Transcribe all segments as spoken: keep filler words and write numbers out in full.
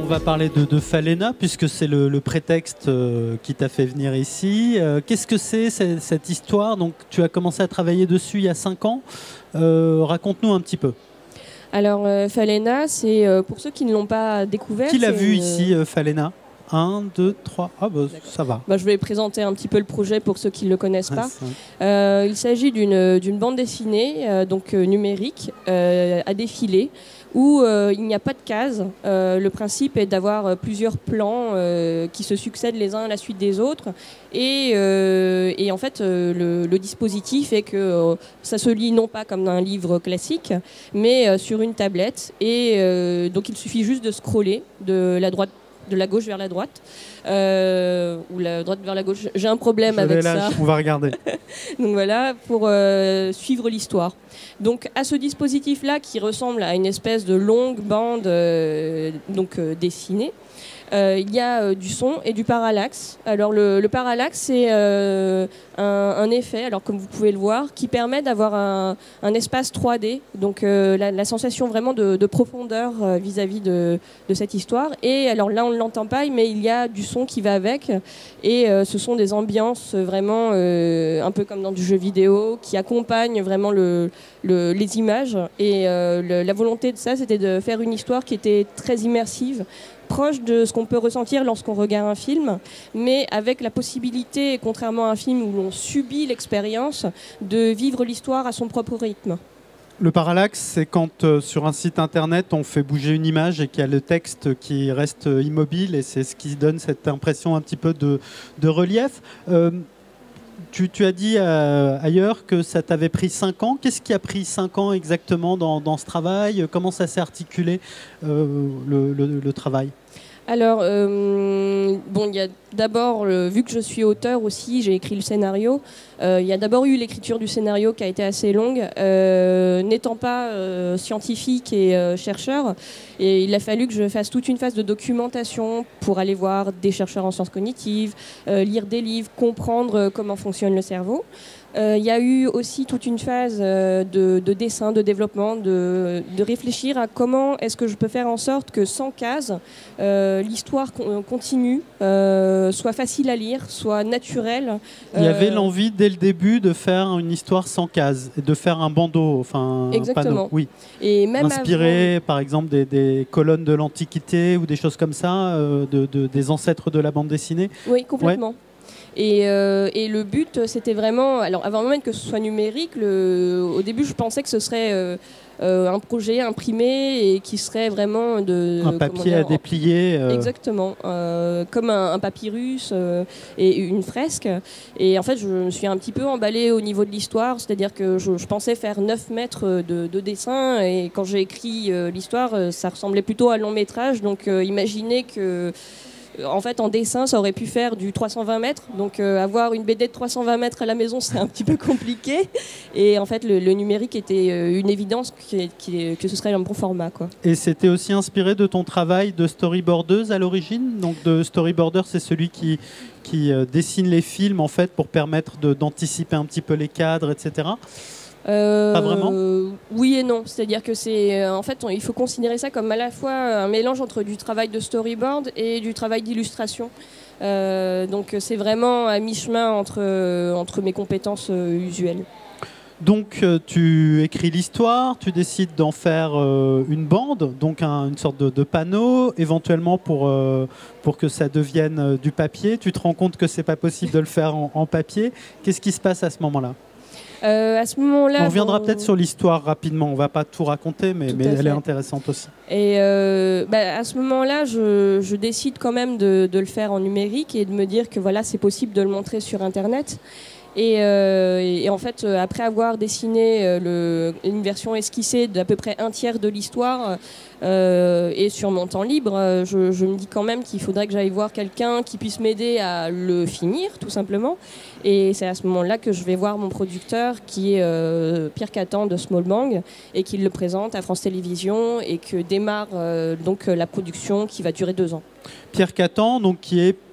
va parler de, de Falena, puisque c'est le, le prétexte euh, qui t'a fait venir ici. Euh, Qu'est-ce que c'est cette, cette histoire? Donc, tu as commencé à travailler dessus il y a cinq ans. Euh, Raconte-nous un petit peu. Alors, euh, Falena, c'est euh, pour ceux qui ne l'ont pas découvert. Qui l'a vu une... ici, euh, Falena? Un, deux, trois. Ah, bah, ça va. Bah, je vais présenter un petit peu le projet pour ceux qui ne le connaissent pas. Euh, il s'agit d'une d'une bande dessinée, euh, donc euh, numérique, euh, à défiler, où euh, il n'y a pas de cases. Euh, le principe est d'avoir plusieurs plans euh, qui se succèdent les uns à la suite des autres. Et, euh, et en fait, euh, le, le dispositif est que euh, ça se lit non pas comme un livre classique, mais euh, sur une tablette. Et euh, donc, il suffit juste de scroller de la droite de la gauche vers la droite, euh, ou la droite vers la gauche. J'ai un problème Je avec là, ça. On va regarder. Donc voilà, pour euh, suivre l'histoire. Donc à ce dispositif-là, qui ressemble à une espèce de longue bande euh, donc euh, dessinée, euh, il y a euh, du son et du parallaxe. Alors le, le parallaxe, c'est euh, un, un effet, alors comme vous pouvez le voir, qui permet d'avoir un, un espace trois D, donc euh, la, la sensation vraiment de, de profondeur euh, vis-à-vis de, de cette histoire. Et alors là, on ne l'entend pas, mais il y a du son qui va avec, et euh, ce sont des ambiances vraiment euh, un peu comme dans du jeu vidéo, qui accompagnent vraiment le, le, les images. Et euh, le, la volonté de ça, c'était de faire une histoire qui était très immersive, proche de ce qu'on peut ressentir lorsqu'on regarde un film, mais avec la possibilité, contrairement à un film où l'on subit l'expérience, de vivre l'histoire à son propre rythme. Le parallaxe, c'est quand euh, sur un site internet, on fait bouger une image et qu'il y a le texte qui reste euh, immobile, et c'est ce qui donne cette impression un petit peu de, de relief. Euh, Tu, tu as dit euh, ailleurs que ça t'avait pris cinq ans. Qu'est-ce qui a pris cinq ans exactement dans, dans ce travail? Comment ça s'est articulé, euh, le, le, le travail? Alors, euh, bon, il y a d'abord, euh, vu que je suis auteur aussi, j'ai écrit le scénario. Euh, il y a d'abord eu l'écriture du scénario qui a été assez longue. Euh, N'étant pas euh, scientifique et euh, chercheur, et il a fallu que je fasse toute une phase de documentation pour aller voir des chercheurs en sciences cognitives, euh, lire des livres, comprendre euh, comment fonctionne le cerveau. Euh, il y a eu aussi toute une phase euh, de, de dessin, de développement, de, de réfléchir à comment est-ce que je peux faire en sorte que sans cases, euh, l'histoire con- continue, euh, soit facile à lire, soit naturelle. Il y Euh, avait l'envie dès le début de faire une histoire sans cases, et de faire un bandeau, enfin Exactement. un panneau. Oui. Et même inspiré avant... par exemple des, des colonnes de l'Antiquité ou des choses comme ça, euh, de, de, des ancêtres de la bande dessinée. Oui, complètement. Ouais. Et, euh, et le but, c'était vraiment... Alors, avant même que ce soit numérique, le, au début, je pensais que ce serait euh, euh, un projet imprimé et qui serait vraiment de... Un papier à déplier. Euh... Exactement. Euh, comme un, un papyrus euh, et une fresque. Et en fait, je me suis un petit peu emballée au niveau de l'histoire. C'est-à-dire que je, je pensais faire neuf mètres de, de dessin. Et quand j'ai écrit euh, l'histoire, ça ressemblait plutôt à long métrage. Donc, euh, imaginez que... En fait, en dessin, ça aurait pu faire du trois cent vingt mètres. Donc, euh, avoir une B D de trois cent vingt mètres à la maison, c'est un petit peu compliqué. Et en fait, le, le numérique était euh, une évidence qui, qui, que ce serait un bon format, quoi. Et c'était aussi inspiré de ton travail de storyboardeuse à l'origine. Donc, de storyboarder, c'est celui qui, qui euh, dessine les films en fait pour permettre de, d'anticiper un petit peu les cadres, et cetera. Euh, Pas vraiment. Oui et non. C'est-à-dire que c'est, euh, en fait, on, il faut considérer ça comme à la fois un mélange entre du travail de storyboard et du travail d'illustration. Euh, donc c'est vraiment à mi-chemin entre, euh, entre mes compétences euh, usuelles. Donc euh, tu écris l'histoire, tu décides d'en faire euh, une bande, donc un, une sorte de, de panneau, éventuellement pour, euh, pour que ça devienne euh, du papier. Tu te rends compte que c'est pas possible de le faire en, en papier. Qu'est-ce qui se passe à ce moment-là? Euh, à ce moment-là, on reviendra bon... peut-être sur l'histoire rapidement. On va pas tout raconter, mais, tout mais elle fait. est intéressante aussi. Et euh, bah, à ce moment-là, je, je décide quand même de, de le faire en numérique et de me dire que voilà, c'est possible de le montrer sur Internet. Et, euh, et en fait, après avoir dessiné euh, le, une version esquissée d'à peu près un tiers de l'histoire, euh, et sur mon temps libre, je, je me dis quand même qu'il faudrait que j'aille voir quelqu'un qui puisse m'aider à le finir, tout simplement. Et c'est à ce moment-là que je vais voir mon producteur, qui est euh, Pierre Catan de Small Bang, et qui le présente à France Télévisions, et que démarre euh, donc la production qui va durer deux ans. Pierre Catan, donc, qui est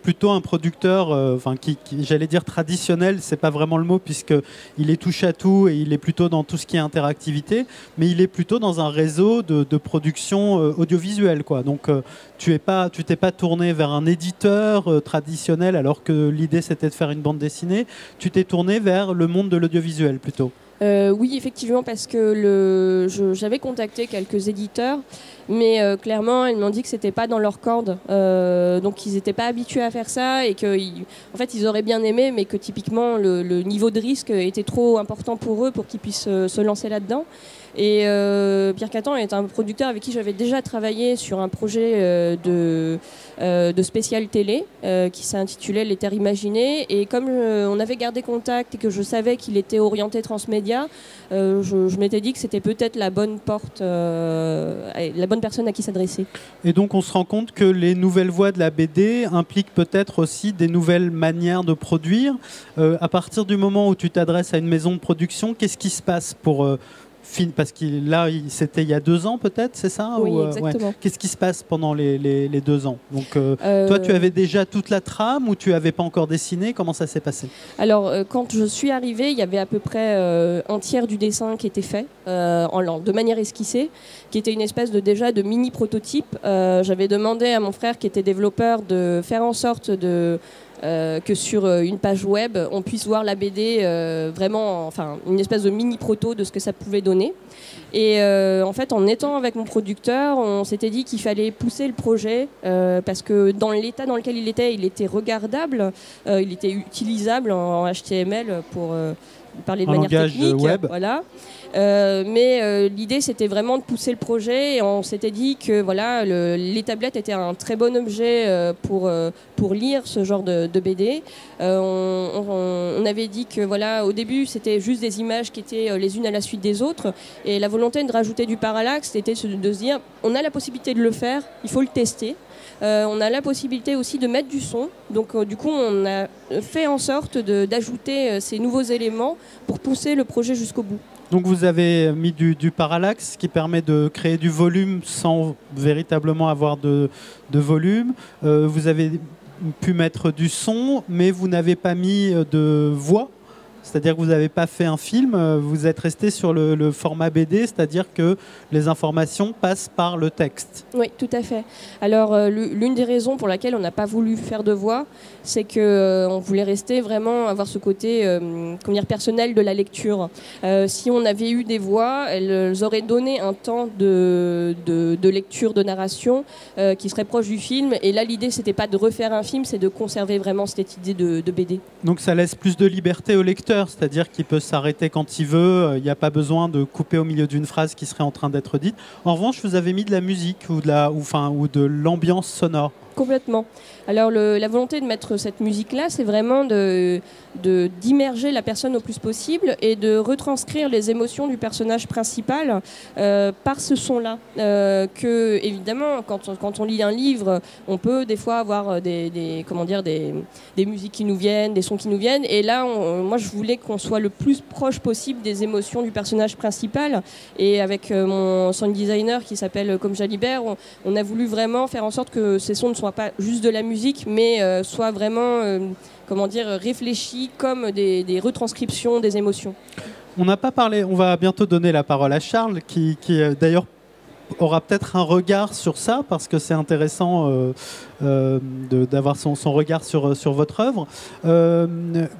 plutôt un producteur, euh, enfin, qui, qui j'allais dire traditionnel, c'est pas vraiment le mot puisqu'il est touche à tout et il est plutôt dans tout ce qui est interactivité, mais il est plutôt dans un réseau de, de production euh, audiovisuelle, quoi. Donc euh, tu es pas, tu t'es pas tourné vers un éditeur euh, traditionnel alors que l'idée c'était de faire une bande dessinée. Tu t'es tourné vers le monde de l'audiovisuel plutôt. Euh, oui, effectivement, parce que le, je, j'avais contacté quelques éditeurs, mais euh, clairement, ils m'ont dit que c'était pas dans leur corde, euh, donc ils n'étaient pas habitués à faire ça et que, ils, en fait, ils auraient bien aimé, mais que typiquement le, le niveau de risque était trop important pour eux pour qu'ils puissent euh, se lancer là-dedans. Et euh, Pierre Catan est un producteur avec qui j'avais déjà travaillé sur un projet euh, de, euh, de spécial télé euh, qui s'intitulait Les Terres Imaginées. Et comme je, on avait gardé contact et que je savais qu'il était orienté transmédia, euh, je, je m'étais dit que c'était peut-être la bonne porte, euh, la bonne personne à qui s'adresser. Et donc on se rend compte que les nouvelles voies de la B D impliquent peut-être aussi des nouvelles manières de produire. Euh, à partir du moment où tu t'adresses à une maison de production, qu'est-ce qui se passe pour... Euh, Parce que là, c'était il y a deux ans peut-être, c'est ça? Oui, ou, euh, exactement. Ouais. Qu'est-ce qui se passe pendant les, les, les deux ans? Donc, euh, euh... toi, tu avais déjà toute la trame ou tu n'avais pas encore dessiné? Comment ça s'est passé? Alors, euh, quand je suis arrivée, il y avait à peu près euh, un tiers du dessin qui était fait euh, en, de manière esquissée, qui était une espèce de déjà de mini prototype. Euh, j'avais demandé à mon frère, qui était développeur, de faire en sorte de Euh, que sur euh, une page web, on puisse voir la B D euh, vraiment, enfin, une espèce de mini proto de ce que ça pouvait donner. Et euh, en fait, en étant avec mon producteur, on s'était dit qu'il fallait pousser le projet euh, parce que dans l'état dans lequel il était, il était regardable, euh, il était utilisable en, en H T M L pour euh, parler de un manière langage technique. Web. Voilà. Euh, mais euh, l'idée c'était vraiment de pousser le projet et on s'était dit que voilà, le, les tablettes étaient un très bon objet euh, pour, euh, pour lire ce genre de, de B D. Euh, on, on, on avait dit que voilà, au début c'était juste des images qui étaient euh, les unes à la suite des autres et la volonté de rajouter du parallaxe c'était de se dire on a la possibilité de le faire, il faut le tester. Euh, on a la possibilité aussi de mettre du son. Donc euh, du coup, on a fait en sorte d'ajouter euh, ces nouveaux éléments pour pousser le projet jusqu'au bout. Donc vous avez mis du, du parallaxe qui permet de créer du volume sans véritablement avoir de, de volume. Euh, vous avez pu mettre du son, mais vous n'avez pas mis de voix. C'est-à-dire que vous n'avez pas fait un film, vous êtes resté sur le, le format B D, c'est-à-dire que les informations passent par le texte. Oui, tout à fait. Alors, euh, l'une des raisons pour laquelle on n'a pas voulu faire de voix, c'est qu'on euh, voulait rester vraiment, avoir ce côté euh, comment dire, personnel de la lecture. Euh, si on avait eu des voix, elles auraient donné un temps de, de, de lecture, de narration euh, qui serait proche du film. Et là, l'idée, c'était pas de refaire un film, c'est de conserver vraiment cette idée de, de B D. Donc ça laisse plus de liberté au lecteur. C'est-à-dire qu'il peut s'arrêter quand il veut, il n'y a pas besoin de couper au milieu d'une phrase qui serait en train d'être dite. En revanche, vous avez mis de la musique ou de la, ou, enfin, ou de l'ambiance sonore. Complètement. Alors le, la volonté de mettre cette musique-là, c'est vraiment de, de, d'immerger la personne au plus possible et de retranscrire les émotions du personnage principal euh, par ce son-là. Euh, que évidemment, quand on, quand on lit un livre, on peut des fois avoir des, des, comment dire, des, des musiques qui nous viennent, des sons qui nous viennent. Et là, on, moi, je voulais qu'on soit le plus proche possible des émotions du personnage principal. Et avec euh, mon sound designer qui s'appelle Comme Jalibert, on, on a voulu vraiment faire en sorte que ces sons ne soient pas juste de la musique, mais euh, soit vraiment, euh, comment dire, réfléchi comme des, des retranscriptions des émotions. On n'a pas parlé, on va bientôt donner la parole à Charles, qui, qui euh, d'ailleurs aura peut-être un regard sur ça, parce que c'est intéressant euh, euh, d'avoir son, son regard sur, sur votre œuvre. Euh,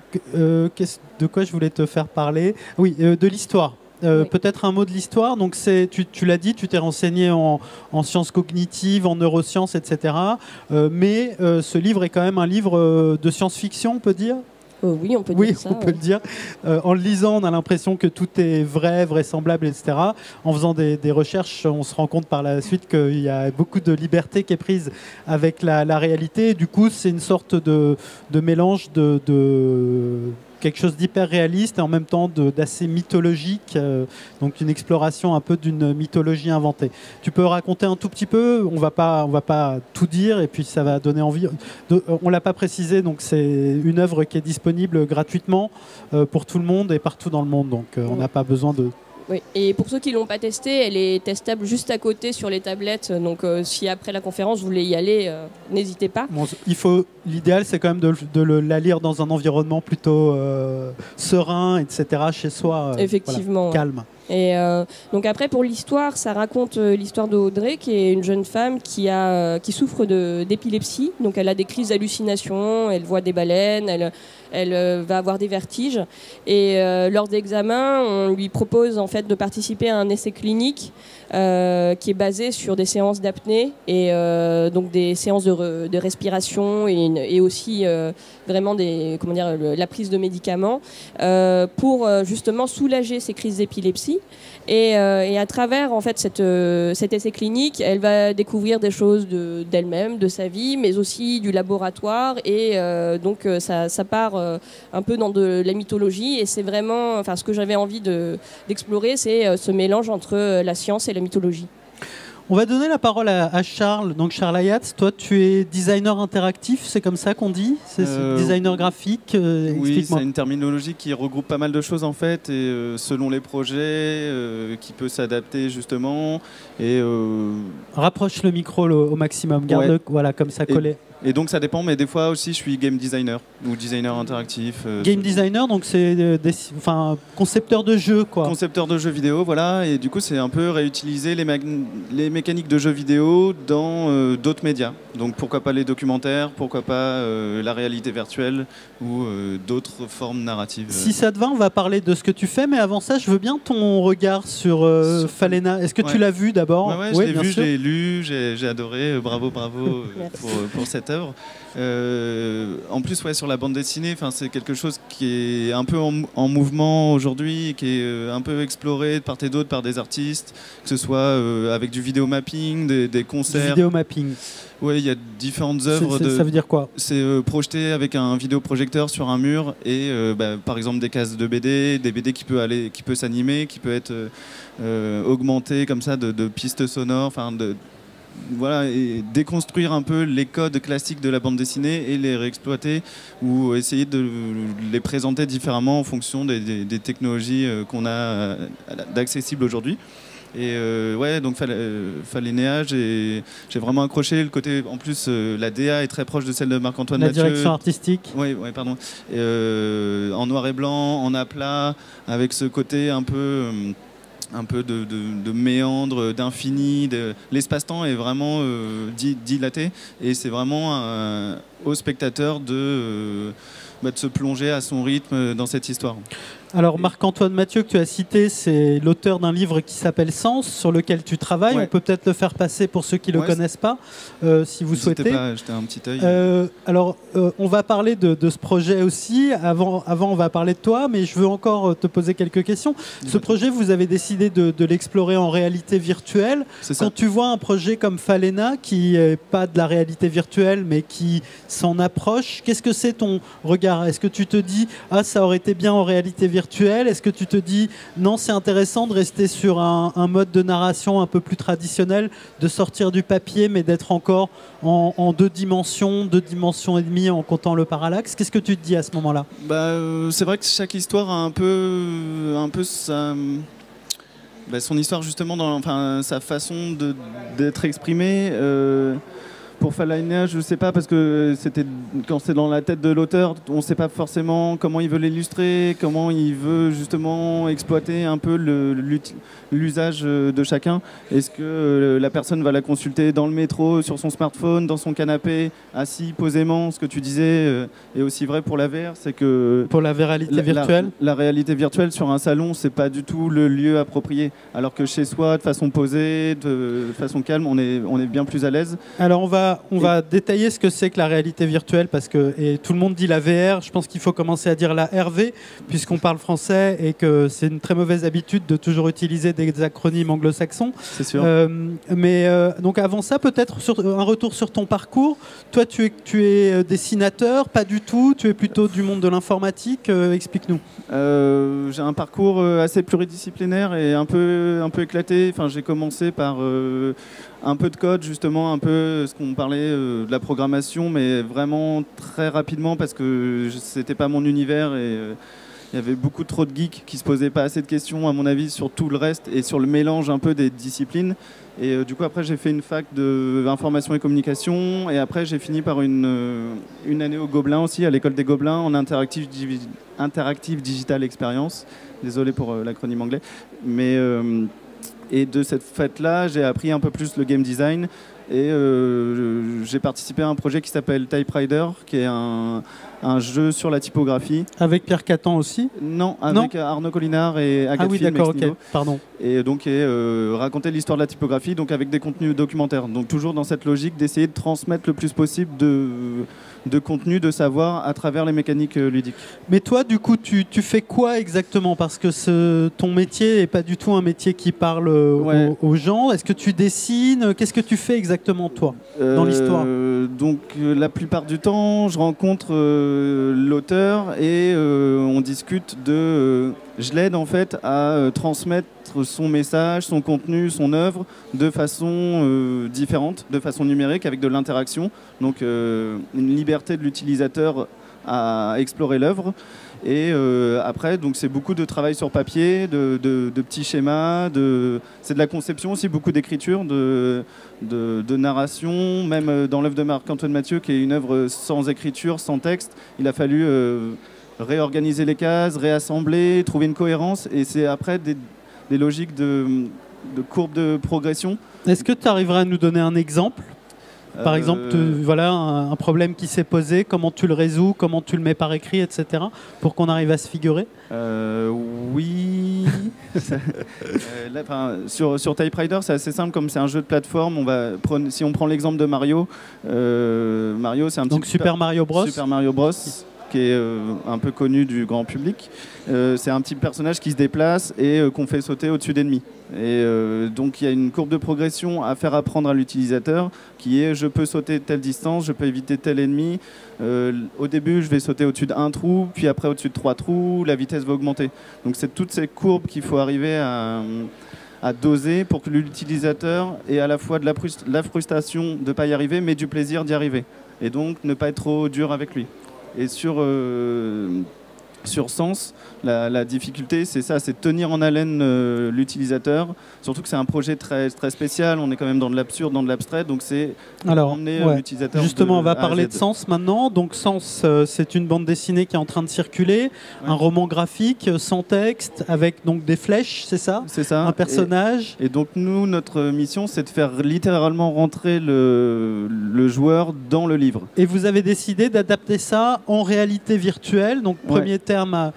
euh, de quoi je voulais te faire parler? Oui, euh, de l'histoire. Euh, oui. Peut-être un mot de l'histoire. Donc c'est, tu, tu l'as dit, tu t'es renseigné en, en sciences cognitives, en neurosciences, et cetera. Euh, mais euh, ce livre est quand même un livre de science-fiction, on peut dire? Euh, oui, on peut oui, dire ça. on peut ouais. le dire. Euh, en le lisant, on a l'impression que tout est vrai, vraisemblable, et cetera. En faisant des, des recherches, on se rend compte par la suite qu'il y a beaucoup de liberté qui est prise avec la, la réalité. Et du coup, c'est une sorte de, de mélange de... de quelque chose d'hyper réaliste et en même temps d'assez mythologique, euh, donc une exploration un peu d'une mythologie inventée. Tu peux raconter un tout petit peu, on va pas, on va pas tout dire et puis ça va donner envie. De, on l'a pas précisé, donc c'est une œuvre qui est disponible gratuitement euh, pour tout le monde et partout dans le monde, donc euh, on n'a pas besoin de Oui. Et pour ceux qui l'ont pas testée, elle est testable juste à côté sur les tablettes. Donc euh, si après la conférence vous voulez y aller, euh, n'hésitez pas. Bon, il faut, l'idéal c'est quand même de, de le, la lire dans un environnement plutôt euh, serein, et cetera. Chez soi, euh, effectivement, voilà, calme. Et euh, donc après pour l'histoire, ça raconte euh, l'histoire d'Audrey qui est une jeune femme qui a euh, qui souffre de d'épilepsie. Donc elle a des crises d'hallucination, elle voit des baleines, elle elle euh, va avoir des vertiges. Et euh, lors d'examens, on lui propose en fait de participer à un essai clinique euh, qui est basé sur des séances d'apnée et euh, donc des séances de, re, de respiration et, une, et aussi euh, vraiment des comment dire le, la prise de médicaments euh, pour euh, justement soulager ces crises d'épilepsie. Et, euh, et à travers en fait cette, euh, cet essai clinique, elle va découvrir des choses de, d'elle-même, de sa vie, mais aussi du laboratoire. Et euh, donc euh, ça, ça part euh, un peu dans de la mythologie. Et c'est vraiment, enfin ce que j'avais envie de, d'explorer, c'est euh, ce mélange entre euh, la science et la mythologie. On va donner la parole à, à Charles. Donc Charles Ayatz, toi tu es designer interactif, c'est comme ça qu'on dit? C'est euh, designer graphique euh, Oui, c'est une terminologie qui regroupe pas mal de choses en fait, et euh, selon les projets, euh, qui peut s'adapter justement. Et euh... rapproche le micro le, au maximum, garde-le, ouais. Voilà, comme ça collé. Et... Et donc ça dépend, mais des fois aussi je suis game designer ou designer interactif. Euh, game designer, donc c'est des, enfin, concepteur de jeux quoi. Concepteur de jeux vidéo, voilà, et du coup c'est un peu réutiliser les, les mécaniques de jeux vidéo dans euh, d'autres médias. Donc pourquoi pas les documentaires, pourquoi pas euh, la réalité virtuelle ou euh, d'autres formes narratives. Si ça te va, on va parler de ce que tu fais, mais avant ça je veux bien ton regard sur, euh, sur... Falena. Est-ce que ouais. tu l'as vu d'abord? Ouais, ouais, je ouais, l'ai vu, je l'ai lu, j'ai adoré, bravo, bravo pour, pour cette œuvre. Euh, en plus, ouais, sur la bande dessinée, c'est quelque chose qui est un peu en, en mouvement aujourd'hui, qui est euh, un peu exploré de part et d'autre par des artistes, que ce soit euh, avec du vidéo mapping, des, des concerts. Du vidéo mapping. Oui, il y a différentes œuvres. De... Ça veut dire quoi? C'est euh, projeté avec un vidéoprojecteur sur un mur et euh, bah, par exemple des cases de B D, des B D qui peut aller, qui peut s'animer, qui peut être euh, augmenté comme ça de, de pistes sonores, enfin de voilà, et déconstruire un peu les codes classiques de la bande dessinée et les réexploiter ou essayer de les présenter différemment en fonction des, des, des technologies qu'on a d'accessibles aujourd'hui. Et euh, ouais, donc Falena, j'ai vraiment accroché le côté. En plus, euh, la D A est très proche de celle de Marc-Antoine Mathieu. La direction artistique. Oui, ouais, pardon. Et, euh, en noir et blanc, en aplat, avec ce côté un peu. Euh, un peu de, de, de méandre, d'infini. L'espace-temps est vraiment euh, dilaté et c'est vraiment un, au spectateur de, euh, bah, de se plonger à son rythme dans cette histoire. Alors Marc-Antoine Mathieu que tu as cité, c'est l'auteur d'un livre qui s'appelle Sens, sur lequel tu travailles. Ouais. On peut peut-être le faire passer pour ceux qui ne ouais, le connaissent pas, euh, si vous souhaitez. Pas, jeter un petit œil. Euh, alors, euh, on va parler de, de ce projet aussi. Avant, avant, on va parler de toi, mais je veux encore te poser quelques questions. Ce projet, vous avez décidé de, de l'explorer en réalité virtuelle. Quand tu vois un projet comme Falena, qui n'est pas de la réalité virtuelle, mais qui s'en approche, qu'est-ce que c'est ton regard? Est-ce que tu te dis, ah, ça aurait été bien en réalité virtuelle? Est-ce que tu te dis non, c'est intéressant de rester sur un, un mode de narration un peu plus traditionnel, de sortir du papier mais d'être encore en, en deux dimensions, deux dimensions et demie en comptant le parallaxe? Qu'est-ce que tu te dis à ce moment-là? Bah, euh, c'est vrai que chaque histoire a un peu, un peu sa, bah, son histoire justement, dans, enfin, sa façon d'être exprimée. Euh, Pour Falena, je ne sais pas, parce que c'était quand c'est dans la tête de l'auteur, on ne sait pas forcément comment il veut l'illustrer, comment il veut justement exploiter un peu l'usage de chacun. Est-ce que la personne va la consulter dans le métro, sur son smartphone, dans son canapé, assis posément? Ce que tu disais est aussi vrai pour la V R, c'est que pour la réalité la, virtuelle, la, la réalité virtuelle sur un salon, c'est pas du tout le lieu approprié. Alors que chez soi, de façon posée, de façon calme, on est, on est bien plus à l'aise. Alors on va On va détailler ce que c'est que la réalité virtuelle, parce que et tout le monde dit la V R. Je pense qu'il faut commencer à dire la R V, puisqu'on parle français et que c'est une très mauvaise habitude de toujours utiliser des acronymes anglo-saxons. C'est sûr. Euh, mais euh, donc avant ça, peut-être un retour sur ton parcours. Toi, tu es, tu es dessinateur, pas du tout. Tu es plutôt du monde de l'informatique. Euh, Explique-nous. Euh, j'ai un parcours assez pluridisciplinaire et un peu, un peu éclaté. Enfin, j'ai commencé par euh, un peu de code, justement, un peu ce qu'on parlait euh, de la programmation, mais vraiment très rapidement parce que c'était pas mon univers et, il y avait beaucoup trop de geeks qui se posaient pas assez de questions, à mon avis, sur tout le reste et sur le mélange un peu des disciplines. Et euh, du coup, après, j'ai fait une fac d'information et communication. Et après, j'ai fini par une, euh, une année au Gobelin aussi, à l'école des Gobelins, en interactive, interactive digital experience. Désolé pour euh, l'acronyme anglais. Mais, euh, et de cette fête-là, j'ai appris un peu plus le game design. Et euh, j'ai participé à un projet qui s'appelle Typewriter, qui est un, un jeu sur la typographie. Avec Pierre Catan aussi? Non, avec non. Arnaud Collinard et Agathe Ah oui, d'accord, ok, pardon. Et donc, et, euh, raconter l'histoire de la typographie, donc avec des contenus documentaires. Donc toujours dans cette logique d'essayer de transmettre le plus possible de, de contenu, de savoir à travers les mécaniques euh, ludiques. Mais toi, du coup, tu, tu fais quoi exactement? Parce que ce, ton métier n'est pas du tout un métier qui parle ouais. aux, aux gens. Est-ce que tu dessines? Qu'est-ce que tu fais exactement, toi, euh, dans l'histoire? Donc, euh, la plupart du temps, je rencontre euh, l'auteur et euh, on discute de... Euh, je l'aide en fait à euh, transmettre son message, son contenu, son œuvre de façon euh, différente, de façon numérique, avec de l'interaction. Donc euh, une liberté de l'utilisateur à explorer l'œuvre. Et euh, après, donc c'est beaucoup de travail sur papier, de, de, de petits schémas, de, c'est de la conception aussi, beaucoup d'écriture, de, de, de narration. Même dans l'œuvre de Marc-Antoine Mathieu, qui est une œuvre sans écriture, sans texte, il a fallu euh, réorganiser les cases, réassembler, trouver une cohérence. Et c'est après des, des logiques de, de courbes de progression. Est-ce que tu arriverais à nous donner un exemple ? Par euh... exemple, tu, voilà, un, un problème qui s'est posé, comment tu le résous, comment tu le mets par écrit, et cetera, pour qu'on arrive à se figurer. euh, Oui. euh, là, sur, sur Typewriter, c'est assez simple, comme c'est un jeu de plateforme. On va prendre, si on prend l'exemple de Mario, euh, Mario, c'est un petit Donc Super Mario Bros. Super Mario Bros. Qui est euh, un peu connu du grand public. Euh, c'est un petit personnage qui se déplace et euh, qu'on fait sauter au-dessus d'ennemis. Et euh, donc il y a une courbe de progression à faire apprendre à l'utilisateur qui est je peux sauter telle distance, je peux éviter tel ennemi. Euh, au début, je vais sauter au-dessus d'un trou, puis après au-dessus de trois trous, la vitesse va augmenter. Donc c'est toutes ces courbes qu'il faut arriver à, à doser pour que l'utilisateur ait à la fois de la, frust- la frustration de ne pas y arriver, mais du plaisir d'y arriver. Et donc ne pas être trop dur avec lui. Et sur, euh, sur Sens, la, la difficulté, c'est ça, c'est de tenir en haleine euh, l'utilisateur. Surtout que c'est un projet très, très spécial, on est quand même dans de l'absurde, dans de l'abstrait, donc c'est emmener ouais. l'utilisateur. Justement, de on va parler de Sens maintenant. Donc Sens, euh, c'est une bande dessinée qui est en train de circuler, ouais. un roman graphique, sans texte, avec donc des flèches, c'est ça ? C'est ça. Un personnage. Et, et donc nous, notre mission, c'est de faire littéralement rentrer le, le joueur dans le livre. Et vous avez décidé d'adapter ça en réalité virtuelle, donc premier ouais. terme à,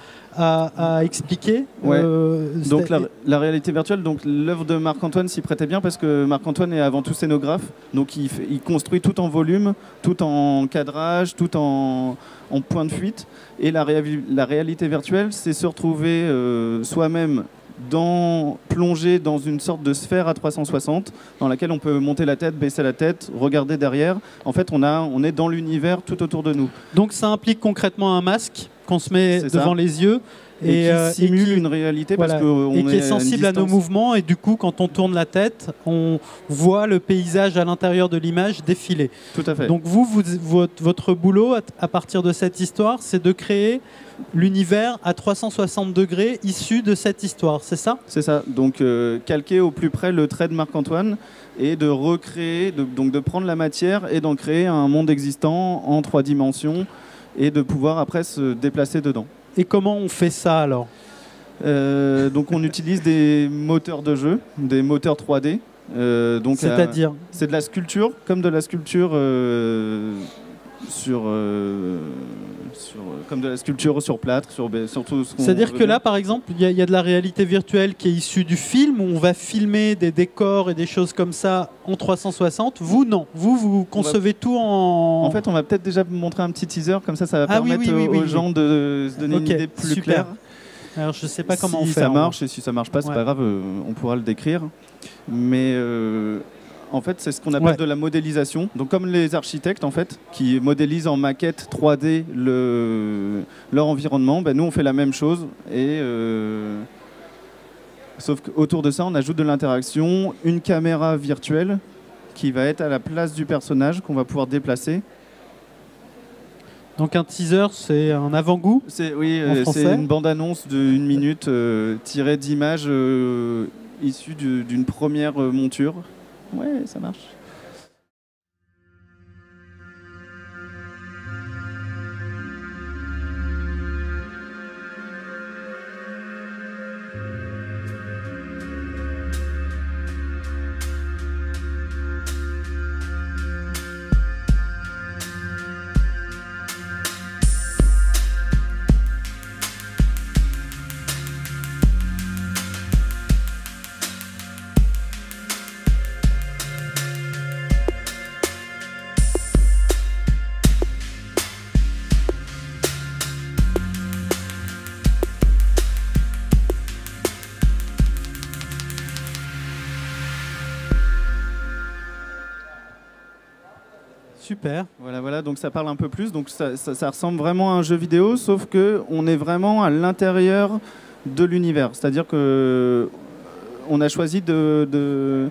à, à expliquer. Ouais. Euh, donc la, la réalité virtuelle, donc l'œuvre de Marc-Antoine s'y prêtait bien parce que Marc-Antoine est avant tout scénographe, donc il, il construit tout en volume, tout en cadrage, tout en, en point de fuite. Et la, ré, la réalité virtuelle, c'est se retrouver euh, soi-même dans, plongé dans une sorte de sphère à trois cent soixante dans laquelle on peut monter la tête, baisser la tête, regarder derrière. En fait, on, a, on est dans l'univers tout autour de nous. Donc ça implique concrètement un masque qu'on se met c'est devant ça. Les yeux et, et qui euh, simule et qui, une réalité voilà, parce qu'on et qui est, est sensible à, à nos mouvements et du coup quand on tourne la tête on voit le paysage à l'intérieur de l'image défiler. Tout à fait. Donc vous, vous votre, votre boulot à partir de cette histoire, c'est de créer l'univers à trois cent soixante degrés issu de cette histoire, c'est ça ? C'est ça, donc euh, calquer au plus près le trait de Marc-Antoine et de recréer, de, donc de prendre la matière et d'en créer un monde existant en trois dimensions et de pouvoir après se déplacer dedans. Et comment on fait ça alors ? euh, Donc on utilise des moteurs de jeu, des moteurs trois D. Euh, donc c'est-à-dire ? C'est de la sculpture, comme de la sculpture euh, sur, euh, sur, comme de la sculpture sur plâtre, sur, sur tout ce qu'on C'est-à-dire que là, par exemple, il y, y a de la réalité virtuelle qui est issue du film, où on va filmer des décors et des choses comme ça en trois cent soixante. Vous, non. Vous, vous concevez va... tout en... En fait, on va peut-être déjà montrer un petit teaser, comme ça, ça va ah, permettre oui, oui, oui, aux oui, gens oui. de se donner okay, une idée plus super. claire. Alors, je ne sais pas comment si on fait. Ça marche, et si ça ne marche pas, c'est ouais. pas grave, euh, on pourra le décrire. Mais... Euh, En fait, c'est ce qu'on appelle ouais. de la modélisation. Donc, comme les architectes, en fait, qui modélisent en maquette trois D le, leur environnement, ben, nous, on fait la même chose. Et, euh, sauf qu'autour de ça, on ajoute de l'interaction, une caméra virtuelle qui va être à la place du personnage, qu'on va pouvoir déplacer. Donc un teaser, c'est un avant-goût. C'est oui, en euh, français. c'est une bande-annonce d'une minute euh, tirée d'images euh, issues du- d'une première euh, monture. Ouais, ça marche. Super. Voilà, voilà, donc ça parle un peu plus. Donc ça, ça- ça ressemble vraiment à un jeu vidéo, sauf que on est vraiment à l'intérieur de l'univers. C'est-à-dire que euh, on a choisi de, de,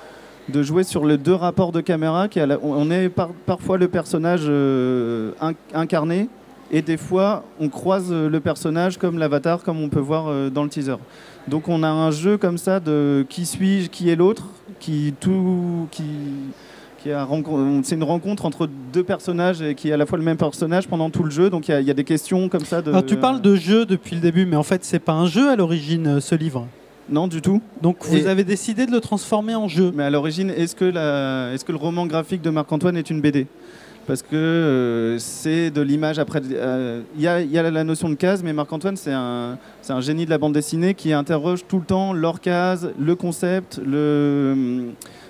de jouer sur les deux rapports de caméra. Qui est à la- on est par- parfois le personnage euh, in- incarné, et des fois on croise le personnage comme l'avatar, comme on peut voir euh, dans le teaser. Donc on a un jeu comme ça de qui suis-je, qui est l'autre, qui tout, qui qui a renco- c'est une rencontre entre deux personnages et qui est à la fois le même personnage pendant tout le jeu. Donc il y a- il y, a des questions comme ça. De, Alors tu parles de jeu depuis le début, mais en fait c'est pas un jeu à l'origine, euh, ce livre. Non, du tout. Donc vous Et- avez décidé de le transformer en jeu. Mais à l'origine, est-ce que, la... est-ce que le roman graphique de Marc-Antoine est une B D? Parce que euh, c'est de l'image après. euh, Il y, a, il y a la notion de case, mais Marc-Antoine, c'est un, c'est un génie de la bande dessinée qui interroge tout le temps leur case, le concept, le.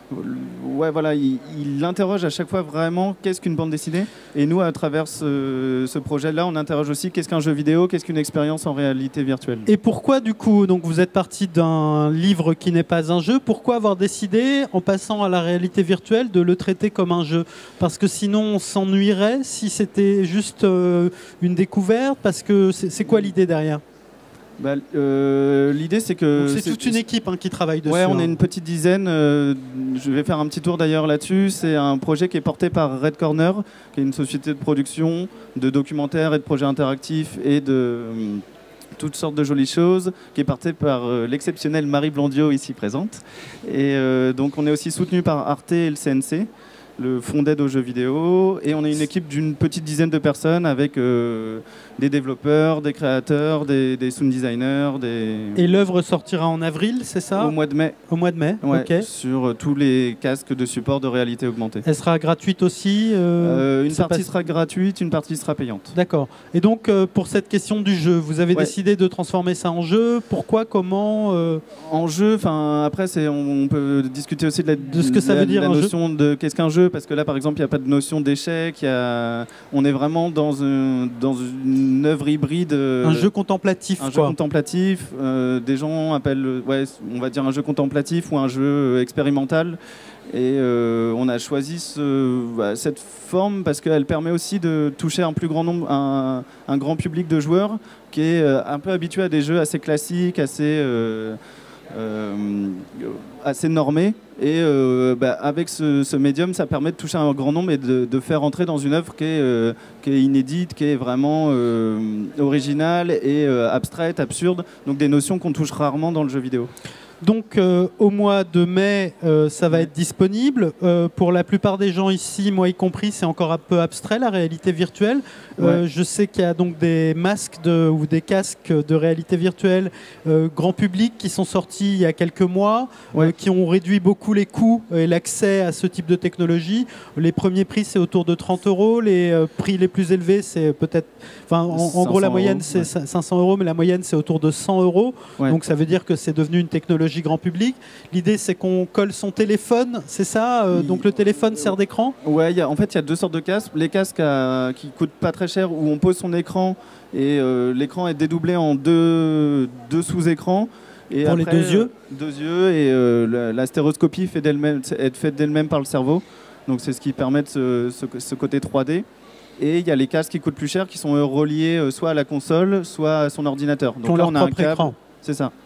Ouais, voilà, il, il interroge à chaque fois vraiment qu'est-ce qu'une bande dessinée. Et nous, à travers ce, ce projet-là, on interroge aussi qu'est-ce qu'un jeu vidéo, qu'est-ce qu'une expérience en réalité virtuelle. Et pourquoi du coup, donc vous êtes parti d'un livre qui n'est pas un jeu, pourquoi avoir décidé, en passant à la réalité virtuelle, de le traiter comme un jeu? Parce que sinon on s'ennuierait si c'était juste euh, une découverte, parce que c'est c'est quoi l'idée derrière? Bah, euh, l'idée, c'est que. Donc, C'est toute une équipe hein, qui travaille dessus. Ouais, on hein. est une petite dizaine. euh, je vais faire un petit tour d'ailleurs là-dessus. C'est un projet qui est porté par Red Corner, qui est une société de production de documentaires et de projets interactifs et de euh, toutes sortes de jolies choses, qui est porté par euh, l'exceptionnelle Marie Blondiot, ici présente. Et euh, donc, on est aussi soutenu par Arte et le C N C, le Fonds d'aide aux jeux vidéo. Et on est une équipe d'une petite dizaine de personnes avec euh, des développeurs, des créateurs, des, des sound designers, des... Et l'œuvre sortira en avril, c'est ça? Au mois de mai. Au mois de mai, Ouais, ok. sur euh, tous les casques de support de réalité augmentée. Elle sera gratuite aussi euh, Euh, une ça partie passe- sera gratuite, une partie sera payante. D'accord. Et donc, euh, pour cette question du jeu, vous avez Ouais. décidé de transformer ça en jeu. Pourquoi? Comment euh, En jeu, enfin après, c'est, on, on peut discuter aussi de la, De ce que ça la- veut dire la un jeu. notion de qu'est-ce qu'un jeu, parce que là, par exemple, il n'y a pas de notion d'échec. il y a- On est vraiment dans, un, dans une œuvre hybride. euh, Un jeu contemplatif, un jeu quoi. contemplatif. euh, des gens appellent, ouais, on va dire un jeu contemplatif ou un jeu euh, expérimental. Et euh, on a choisi ce, bah, cette forme parce qu'elle permet aussi de toucher un plus grand nombre, un, un grand public de joueurs qui est euh, un peu habitué à des jeux assez classiques, assez, euh, euh, assez normés. Et euh, bah, avec ce, ce médium, ça permet de toucher un grand nombre et de, de faire entrer dans une œuvre qui est, euh, qui est inédite, qui est vraiment euh, originale et euh, abstraite, absurde. Donc des notions qu'on touche rarement dans le jeu vidéo. Donc euh, au mois de mai, euh, ça va être disponible. Euh, pour la plupart des gens ici, moi y compris, c'est encore un peu abstrait la réalité virtuelle. Euh, Ouais. Je sais qu'il y a donc des masques de, ou des casques de réalité virtuelle euh, grand public qui sont sortis il y a quelques mois, Ouais. euh, qui ont réduit beaucoup les coûts et l'accès à ce type de technologie. Les premiers prix c'est autour de trente euros, les euh, prix les plus élevés c'est peut-être, enfin en, en gros la cinq cents moyenne euros, c'est ouais. cinq cents euros, mais la moyenne c'est autour de cent euros. Ouais. Donc ça veut dire que c'est devenu une technologie grand public. L'idée c'est qu'on colle son téléphone, c'est ça euh, Il- Donc le téléphone sert d'écran. Ouais, il y a- en fait, il y a deux sortes de casques. Les casques à- qui coûtent pas très cher, où on pose son écran et euh, l'écran est dédoublé en deux, deux sous-écrans. Et Pour les après, deux yeux euh, Deux yeux, et euh, la, la stéréoscopie fait d'elle-même, est faite d'elle-même par le cerveau. Donc c'est ce qui permet de ce, ce- ce côté trois D. Et il y a les casques qui coûtent plus cher, qui sont euh, reliés euh, soit à la console, soit à son ordinateur. Qui Donc ont là, leur on a un propre câble. écran. C'est ça.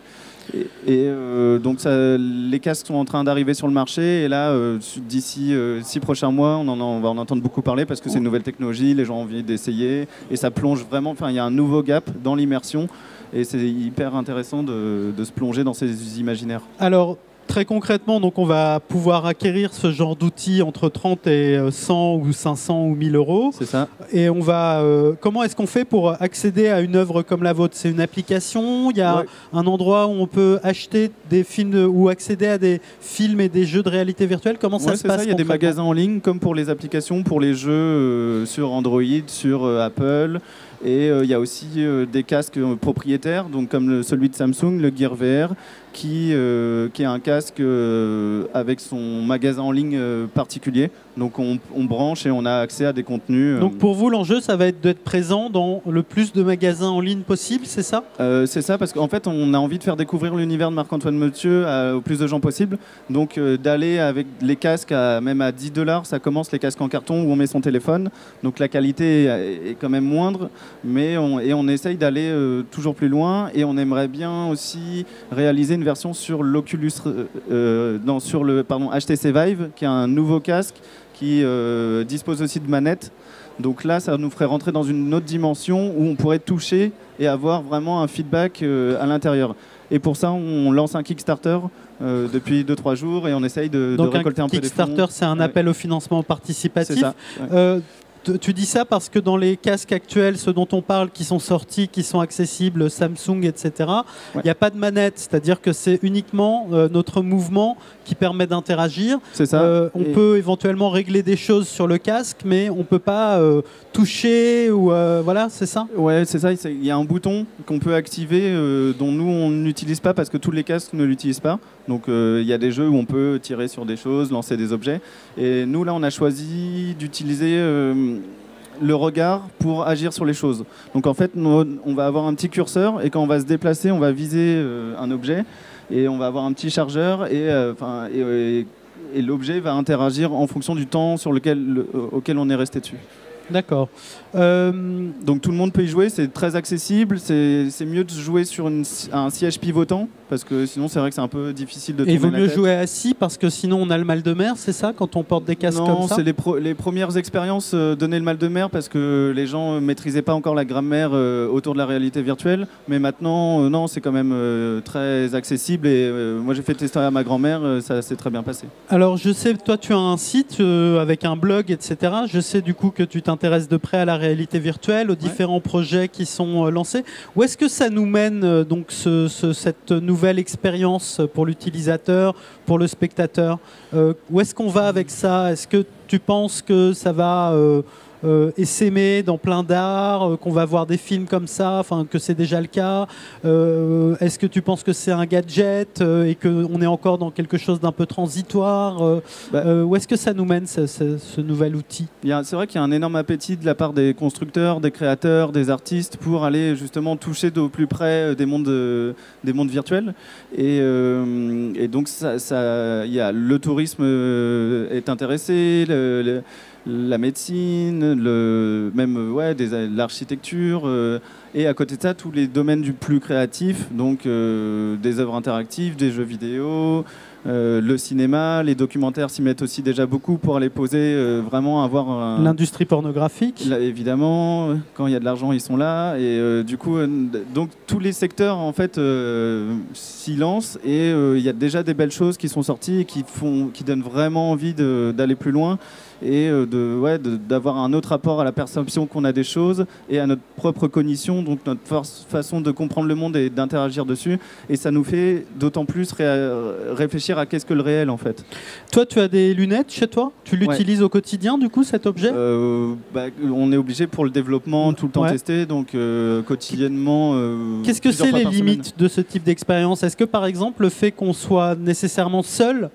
Et, et euh, donc ça, les casques sont en train d'arriver sur le marché et là, euh, d'ici euh, six prochains mois, on, en, on va en entendre beaucoup parler parce que c'est une nouvelle technologie, les gens ont envie d'essayer et ça plonge vraiment, enfin il y a un nouveau gap dans l'immersion et c'est hyper intéressant de, de se plonger dans ces imaginaires. Alors, très concrètement, donc on va pouvoir acquérir ce genre d'outils entre trente et cent ou cinq cents ou mille euros. C'est ça. Et on va. Euh, comment est-ce qu'on fait pour accéder à une œuvre comme la vôtre? C'est une application? Il y a ouais. un endroit où on peut acheter des films de, ou accéder à des films et des jeux de réalité virtuelle? Comment ça ouais, se passe? Ça. Il y a des magasins en ligne, comme pour les applications, pour les jeux euh, sur Android, sur euh, Apple. Et il euh, y a aussi euh, des casques euh, propriétaires, donc comme le, celui de Samsung, le Gear V R, qui, euh, qui est un casque euh, avec son magasin en ligne euh, particulier. Donc on, on branche et on a accès à des contenus. Euh... Donc pour vous, l'enjeu, ça va être d'être présent dans le plus de magasins en ligne possible, c'est ça? euh, C'est ça, parce qu'en fait, on a envie de faire découvrir l'univers de Marc-Antoine Mottieu à, au plus de gens possible. Donc euh, d'aller avec les casques à, même à dix dollars, ça commence, les casques en carton où on met son téléphone. Donc la qualité est, est quand même moindre, mais on, et on essaye d'aller euh, toujours plus loin. Et on aimerait bien aussi réaliser une version sur l'Oculus, euh, non, sur le pardon, H T C Vive, qui est un nouveau casque qui euh, dispose aussi de manettes. Donc là, ça nous ferait rentrer dans une autre dimension où on pourrait toucher et avoir vraiment un feedback euh, à l'intérieur. Et pour ça, on lance un Kickstarter euh, depuis deux trois jours et on essaye de, Donc de récolter un, un peu des fonds. Kickstarter, c'est un appel ouais. au financement participatif. C'est ça. Ouais. Euh, Tu dis ça parce que dans les casques actuels, ceux dont on parle, qui sont sortis, qui sont accessibles, Samsung, et cetera, il ouais. n'y a pas de manette, c'est-à-dire que c'est uniquement euh, notre mouvement qui permet d'interagir. C'est ça. Euh, on Et... peut éventuellement régler des choses sur le casque, mais on ne peut pas euh, toucher ou euh, voilà, c'est ça? Ouais, c'est ça. Il y a un bouton qu'on peut activer euh, dont nous on n'utilise pas parce que tous les casques ne l'utilisent pas. Donc il euh, y a des jeux où on peut tirer sur des choses, lancer des objets. Et nous là, on a choisi d'utiliser euh, le regard pour agir sur les choses. Donc en fait, nous, on va avoir un petit curseur et quand on va se déplacer, on va viser euh, un objet et on va avoir un petit chargeur et, euh, et, et, et l'objet va interagir en fonction du temps sur lequel, le, auquel on est resté dessus. D'accord. Euh... Donc tout le monde peut y jouer, c'est très accessible, c'est mieux de jouer sur une, un siège pivotant, parce que sinon c'est vrai que c'est un peu difficile de tourner la tête. Et il vaut mieux jouer assis, parce que sinon on a le mal de mer, c'est ça, quand on porte des casques non, comme ça? Non, c'est les, pro les premières expériences euh, donnaient le mal de mer, parce que les gens ne maîtrisaient pas encore la grammaire euh, autour de la réalité virtuelle, mais maintenant, euh, non, c'est quand même euh, très accessible, et euh, moi j'ai fait tester à ma grand-mère, euh, ça s'est très bien passé. Alors je sais, toi tu as un site euh, avec un blog, et cetera. Je sais du coup que tu t'intéresses de près à la réalité virtuelle, aux différents ouais. projets qui sont euh, lancés. Où est-ce que ça nous mène, euh, donc, ce, ce, cette nouvelle expérience pour l'utilisateur, pour le spectateur? euh, Où est-ce qu'on va avec ça? Est-ce que tu penses que ça va euh, euh, essaimer dans plein d'arts, euh, qu'on va voir des films comme ça, enfin que c'est déjà le cas? euh, Est-ce que tu penses que c'est un gadget euh, et qu'on est encore dans quelque chose d'un peu transitoire? euh, bah, euh, Où est-ce que ça nous mène, ce, ce, ce nouvel outil? C'est vrai qu'il y a un énorme appétit de la part des constructeurs, des créateurs, des artistes pour aller justement toucher au plus près des mondes, euh, des mondes virtuels. Et, euh, et donc ça, ça, y a, le tourisme euh, est intéressé, le, le, la médecine, le, même ouais, l'architecture, euh, et à côté de ça, tous les domaines du plus créatif, donc euh, des œuvres interactives, des jeux vidéo, euh, le cinéma, les documentaires s'y mettent aussi déjà beaucoup pour aller poser, euh, vraiment avoir un... L'industrie pornographique. Là, évidemment, quand il y a de l'argent, ils sont là, et euh, du coup, euh, donc tous les secteurs en fait euh, s'y lancent, et euh, il y a déjà des belles choses qui sont sorties et qui, font, qui donnent vraiment envie d'aller plus loin. Et de, ouais, d'avoir un autre rapport à la perception qu'on a des choses et à notre propre cognition, donc notre force, façon de comprendre le monde et d'interagir dessus. Et ça nous fait d'autant plus ré réfléchir à qu'est-ce que le réel en fait. Toi, tu as des lunettes chez toi? Tu l'utilises ouais. au quotidien du coup, cet objet? euh, bah, On est obligé pour le développement, tout le temps ouais. tester, donc euh, quotidiennement. Euh, qu'est-ce que c'est les limites semaine. de ce type d'expérience? Est-ce que par exemple le fait qu'on soit nécessairement seul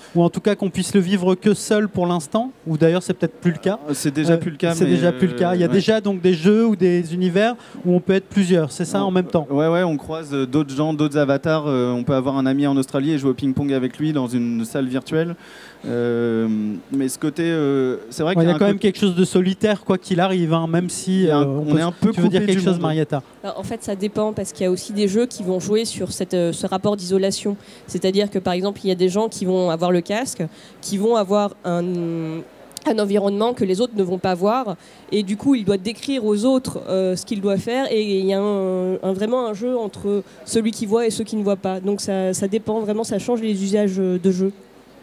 ou en tout cas qu'on puisse le vivre que seul pour l'instant, ou d'ailleurs c'est peut-être plus le cas. C'est déjà euh, plus le cas. C'est déjà plus le cas. Il y a ouais. déjà donc des jeux ou des univers où on peut être plusieurs, c'est ça, on, en même temps. Ouais, ouais, on croise d'autres gens, d'autres avatars. Euh, on peut avoir un ami en Australie et jouer au ping-pong avec lui dans une salle virtuelle. Euh, mais ce côté, euh, c'est vrai ouais, qu'il y a, y a quand côté... même quelque chose de solitaire quoi qu'il arrive, hein, même si un, euh, on, on peut, est un peu. Tu veux dire quelque chose, monde. Marietta? Alors, en fait, ça dépend parce qu'il y a aussi des jeux qui vont jouer sur cette, euh, ce rapport d'isolation. C'est-à-dire que par exemple, il y a des gens qui vont avoir le casque, qui vont avoir un un environnement que les autres ne vont pas voir, et du coup il doit décrire aux autres euh, ce qu'il doit faire, et il y a un, un, vraiment un jeu entre celui qui voit et ceux qui ne voient pas. Donc ça, ça dépend vraiment, ça change les usages de jeu.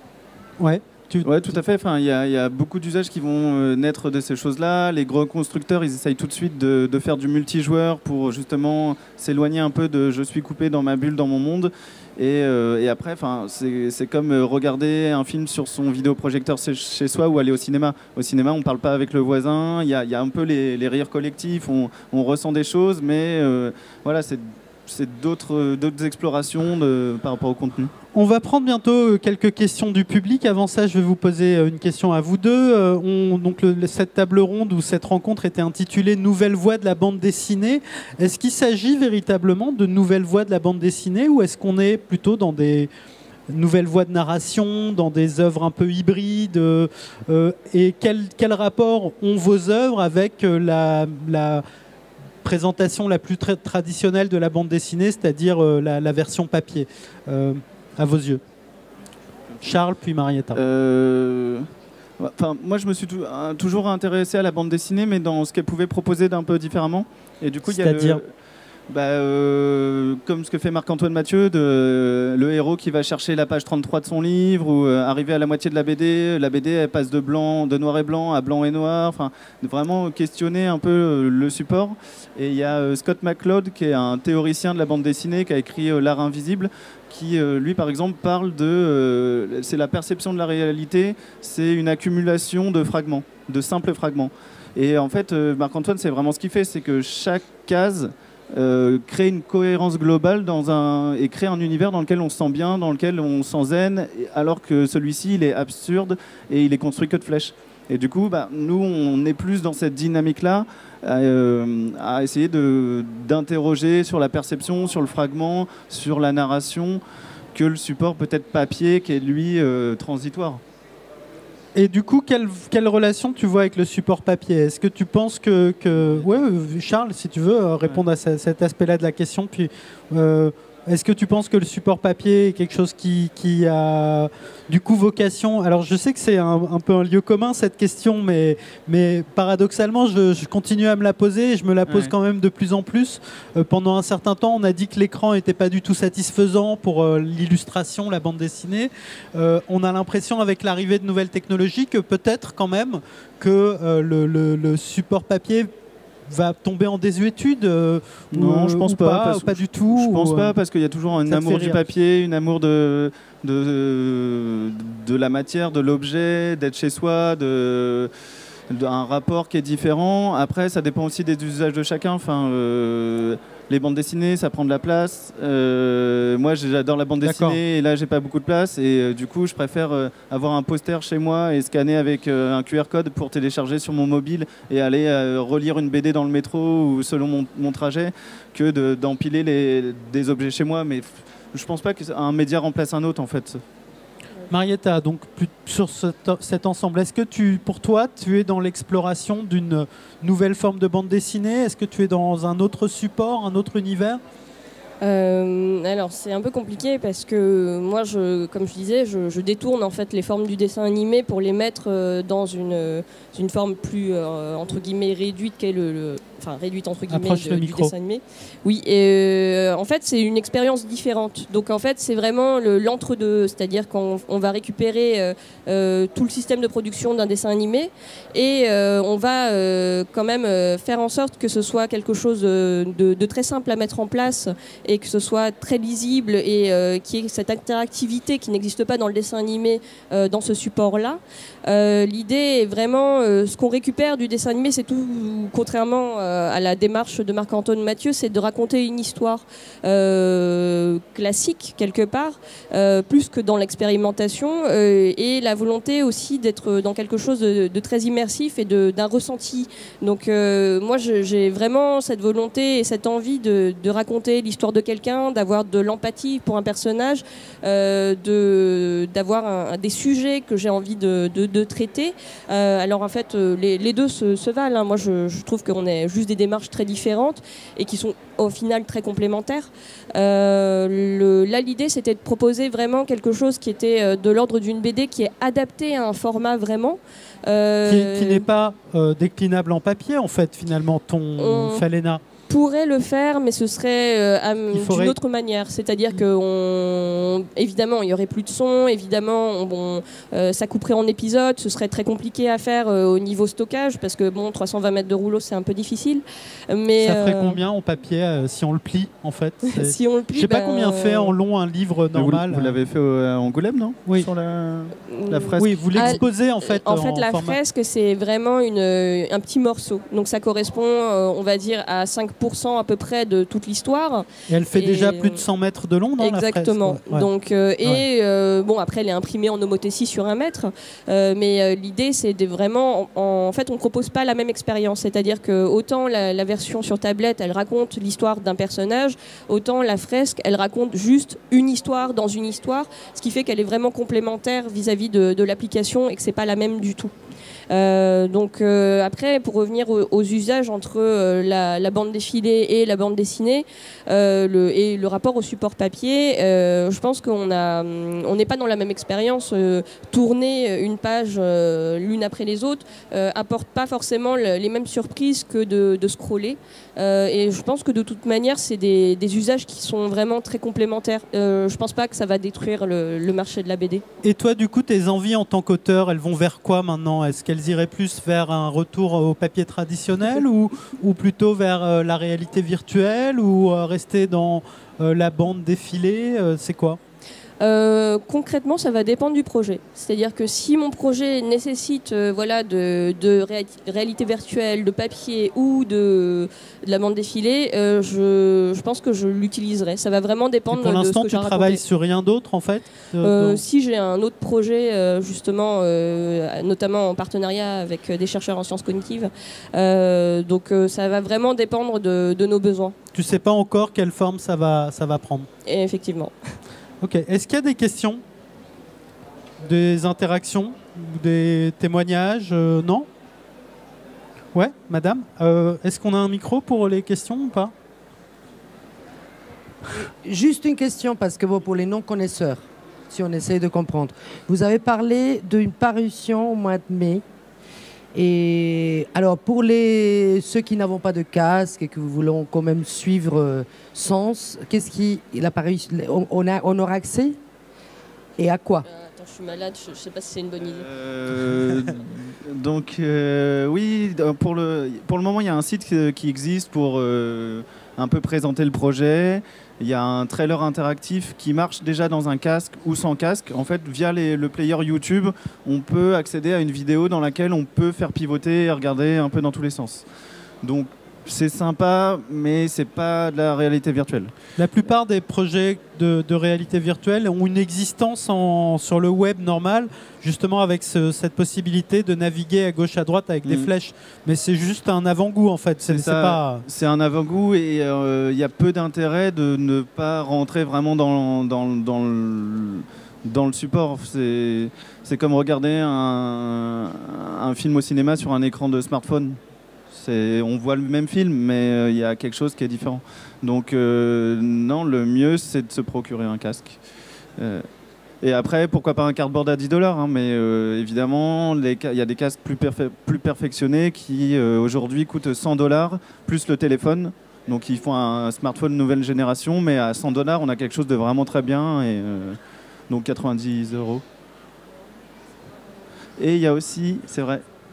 Ouais. Tu... Ouais, tout à fait. Enfin, il y, y a beaucoup d'usages qui vont euh, naître de ces choses-là. Les gros constructeurs, ils essayent tout de suite de, de faire du multijoueur pour justement s'éloigner un peu de « je suis coupé dans ma bulle, dans mon monde ». Et, euh, et après, c'est comme regarder un film sur son vidéoprojecteur chez soi ou aller au cinéma. Au cinéma, on ne parle pas avec le voisin, il y, y a un peu les, les rires collectifs, on, on ressent des choses, mais euh, voilà, c'est d'autres explorations de, par rapport au contenu. On va prendre bientôt quelques questions du public. Avant ça, je vais vous poser une question à vous deux. On, donc le, cette table ronde ou cette rencontre était intitulée « Nouvelle voie de la bande dessinée ». Est-ce qu'il s'agit véritablement de nouvelles voies de la bande dessinée, ou est-ce qu'on est plutôt dans des nouvelles voies de narration, dans des œuvres un peu hybrides euh, Et quel, quel rapport ont vos œuvres avec la... la présentation la plus tra traditionnelle de la bande dessinée, c'est-à-dire euh, la, la version papier, euh, à vos yeux? Charles, puis Marietta. Euh... Enfin, moi, je me suis toujours intéressé à la bande dessinée, mais dans ce qu'elle pouvait proposer d'un peu différemment. Et du coup, il y a le... Bah, euh, comme ce que fait Marc-Antoine Mathieu, de, le héros qui va chercher la page trente-trois de son livre, ou euh, arriver à la moitié de la B D, la B D elle passe de blanc, de noir et blanc à blanc et noir, enfin vraiment questionner un peu euh, le support. Et il y a euh, Scott McCloud qui est un théoricien de la bande dessinée qui a écrit euh, L'Art invisible, qui euh, lui par exemple parle de euh, c'est la perception de la réalité, c'est une accumulation de fragments, de simples fragments. Et en fait euh, Marc-Antoine, c'est vraiment ce qu'il fait, c'est que chaque case Euh, créer une cohérence globale dans un, et créer un univers dans lequel on se sent bien, dans lequel on se sent zen, alors que celui-ci il est absurde et il est construit que de flèches. Et du coup, bah, nous on est plus dans cette dynamique-là, euh, à essayer d'interroger sur la perception, sur le fragment, sur la narration, que le support peut-être papier qui est lui euh, transitoire. Et du coup, quelle, quelle relation tu vois avec le support papier? Est-ce que tu penses que... que... Ouais, Charles, si tu veux répondre ouais. à cet aspect-là de la question, puis euh, est-ce que tu penses que le support papier est quelque chose qui, qui a du coup vocation... Alors je sais que c'est un, un peu un lieu commun cette question, mais, mais paradoxalement, je, je continue à me la poser, et je me la pose ouais. quand même de plus en plus. Euh, pendant un certain temps, on a dit que l'écran n'était pas du tout satisfaisant pour euh, l'illustration, la bande dessinée. Euh, on a l'impression avec l'arrivée de nouvelles technologies que peut-être quand même que euh, le, le, le support papier va tomber en désuétude euh, Non, ou, je pense ou pas. pas, parce, pas du tout. Je pense ou, pas parce qu'il y a toujours un amour du papier, un amour de, de, de la matière, de l'objet, d'être chez soi, de, de, un rapport qui est différent. Après, ça dépend aussi des usages de chacun. Enfin, euh, les bandes dessinées, ça prend de la place. Euh, moi, j'adore la bande dessinée et là, j'ai pas beaucoup de place. Et euh, du coup, je préfère euh, avoir un poster chez moi et scanner avec euh, un Q R code pour télécharger sur mon mobile et aller euh, relire une B D dans le métro ou selon mon, mon trajet que d'empiler de, les, des objets chez moi. Mais je pense pas qu'un média remplace un autre, en fait. Marietta, donc sur cet, cet ensemble, est-ce que tu, pour toi, tu es dans l'exploration d'une nouvelle forme de bande dessinée? Est-ce que tu es dans un autre support, un autre univers? Euh, alors c'est un peu compliqué parce que moi, je, comme je disais, je, je détourne en fait les formes du dessin animé pour les mettre dans une, une forme plus euh, entre guillemets réduite qu'est le, le, enfin réduite entre guillemets de, du dessin animé. Oui, et euh, en fait c'est une expérience différente. Donc en fait c'est vraiment l'entre-deux, c'est-à-dire qu'on on va récupérer euh, euh, tout le système de production d'un dessin animé et euh, on va euh, quand même euh, faire en sorte que ce soit quelque chose de, de très simple à mettre en place et que ce soit très lisible et euh, qu'il y ait cette interactivité qui n'existe pas dans le dessin animé euh, dans ce support-là. Euh, l'idée est vraiment, euh, ce qu'on récupère du dessin animé, c'est tout, contrairement euh, à la démarche de Marc-Antoine Mathieu, c'est de raconter une histoire euh, classique quelque part, euh, plus que dans l'expérimentation, euh, et la volonté aussi d'être dans quelque chose de, de très immersif et d'un ressenti. Donc euh, moi j'ai vraiment cette volonté et cette envie de, de raconter l'histoire de quelqu'un, d'avoir de l'empathie pour un personnage, euh, de d'avoir des sujets que j'ai envie de, de, de traiter. Euh, alors en fait les, les deux se, se valent, hein. Moi je, je trouve qu'on est juste des démarches très différentes et qui sont au final très complémentaires. Euh, le, là l'idée c'était de proposer vraiment quelque chose qui était de l'ordre d'une B D qui est adaptée à un format vraiment euh, qui, qui n'est pas euh, déclinable en papier en fait finalement ton on... Falena pourrait le faire, mais ce serait euh, faudrait... d'une autre manière. C'est-à-dire que, on... évidemment, il y aurait plus de son, évidemment, on, bon, euh, ça couperait en épisodes, ce serait très compliqué à faire euh, au niveau stockage, parce que bon, trois cent vingt mètres de rouleau, c'est un peu difficile. Mais, ça ferait euh... combien en papier euh, si on le plie, en fait? Si on le plie, je sais ben... pas combien fait en long un livre normal. Vous, vous l'avez fait au, à Angoulême, non? Oui. Sur la, la fresque. Oui, vous l'exposez en fait. En fait, en la format... fresque, c'est vraiment une, un petit morceau. Donc ça correspond, euh, on va dire, à cinq pour cent à peu près de toute l'histoire. Et elle fait et déjà plus de cent mètres de long dans exactement. la fresque. Ouais. Donc, euh, et ouais. euh, bon, après, elle est imprimée en homothétie sur un mètre. Euh, mais euh, l'idée, c'est de vraiment... En, en fait, on ne propose pas la même expérience. C'est-à-dire que autant la, la version sur tablette, elle raconte l'histoire d'un personnage, autant la fresque, elle raconte juste une histoire dans une histoire, ce qui fait qu'elle est vraiment complémentaire vis-à-vis de, de l'application et que c'est pas la même du tout. Euh, donc euh, après, pour revenir aux, aux usages entre euh, la, la bande dessinée et la bande dessinée euh, le, et le rapport au support papier, euh, je pense qu'on a, on n'est pas dans la même expérience. Euh, tourner une page euh, l'une après les autres euh, apporte pas forcément le, les mêmes surprises que de, de scroller. Euh, et je pense que de toute manière, c'est des, des usages qui sont vraiment très complémentaires. Euh, je pense pas que ça va détruire le, le marché de la B D. Et toi, du coup, tes envies en tant qu'auteur, elles vont vers quoi maintenant? Est-ce qu'elles iraient plus vers un retour au papier traditionnel ou, ou plutôt vers euh, la réalité virtuelle ou euh, rester dans euh, la bande défilée? euh, C'est quoi? Euh, concrètement, ça va dépendre du projet. C'est-à-dire que si mon projet nécessite euh, voilà, de, de ré réalité virtuelle, de papier ou de, de la bande défilée, euh, je, je pense que je l'utiliserai. Ça va vraiment dépendre de ce que j'ai raconté. Pour l'instant, tu travailles sur rien d'autre, en fait de, euh, de... Si j'ai un autre projet, euh, justement, euh, notamment en partenariat avec des chercheurs en sciences cognitives, euh, donc euh, ça va vraiment dépendre de, de nos besoins. Tu sais pas encore quelle forme ça va, ça va prendre? Et effectivement. Ok. Est-ce qu'il y a des questions, des interactions, des témoignages? euh, Non? Ouais, madame. Euh, Est-ce qu'on a un micro pour les questions ou pas? Juste une question, parce que bon, pour les non-connaisseurs, si on essaye de comprendre. Vous avez parlé d'une parution au mois de mai. Et alors, pour les, ceux qui n'avons pas de casque et que vous voulons quand même suivre euh, Sens, qu'est-ce qui, la parution, on, on, a, on aura accès? Et à quoi? euh, Attends, je suis malade, je ne sais pas si c'est une bonne idée. Euh, donc, euh, oui, pour le, pour le moment, il y a un site qui existe pour euh, un peu présenter le projet. Il y a un trailer interactif qui marche déjà dans un casque ou sans casque. En fait, via les, le player YouTube, on peut accéder à une vidéo dans laquelle on peut faire pivoter et regarder un peu dans tous les sens. Donc, c'est sympa, mais c'est pas de la réalité virtuelle. La plupart des projets de, de réalité virtuelle ont une existence en, sur le web normal, justement avec ce, cette possibilité de naviguer à gauche à droite avec mmh. des flèches. Mais c'est juste un avant-goût en fait. C'est pas... un avant-goût et il euh, y a peu d'intérêt de ne pas rentrer vraiment dans, dans, dans le... dans le support. C'est comme regarder un, un film au cinéma sur un écran de smartphone. On voit le même film, mais il euh, y a quelque chose qui est différent. Donc euh, non, le mieux, c'est de se procurer un casque. Euh, et après, pourquoi pas un cardboard à dix dollars, hein, mais euh, évidemment, il y a des casques plus, perfe plus perfectionnés qui, euh, aujourd'hui, coûtent cent dollars, plus le téléphone. Donc ils font un smartphone nouvelle génération, mais à cent dollars, on a quelque chose de vraiment très bien, et euh, donc quatre-vingt-dix euros. Et il y a aussi, c'est vrai,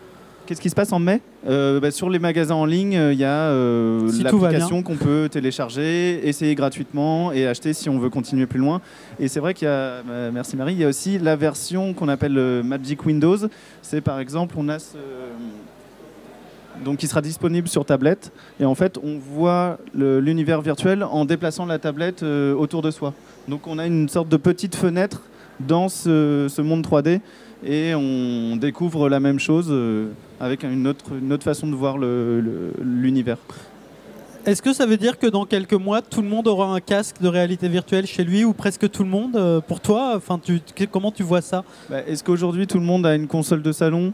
Qu'est-ce qui se passe en mai euh, bah, Sur les magasins en ligne, il y a euh, Si l'application qu'on peut télécharger, essayer gratuitement et acheter si on veut continuer plus loin. Et c'est vrai qu'il y a, bah, merci Marie, il y a aussi la version qu'on appelle euh, Magic Windows. C'est par exemple, on a ce, donc qui sera disponible sur tablette. Et en fait, on voit l'univers virtuel en déplaçant la tablette euh, autour de soi. Donc on a une sorte de petite fenêtre dans ce, ce monde trois D. Et on découvre la même chose euh, avec une autre, une autre façon de voir l'univers. Est-ce que ça veut dire que dans quelques mois, tout le monde aura un casque de réalité virtuelle chez lui, ou presque tout le monde euh, pour toi, enfin, tu, comment tu vois ça? Bah, est-ce qu'aujourd'hui tout le monde a une console de salon?